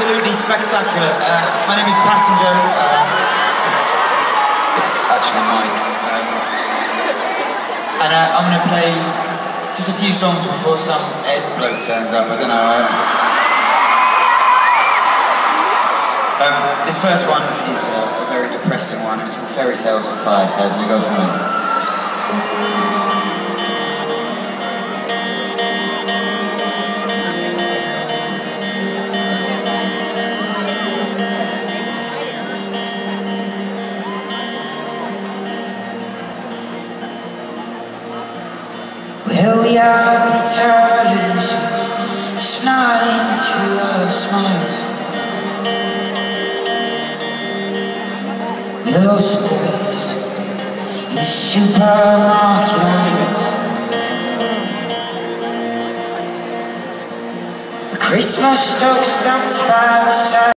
absolutely spectacular. My name is Passenger. It's actually Mike. And I'm going to play just a few songs before some Ed bloke turns up. I don't know. This first one is a very depressing one, and it's called Fairy Tales and Fire Tales, and it goes like this. Well, we are bitter losers, snarling through our smiles. We're lost boys in a supermarket aisles. A Christmas stock stamped by the side.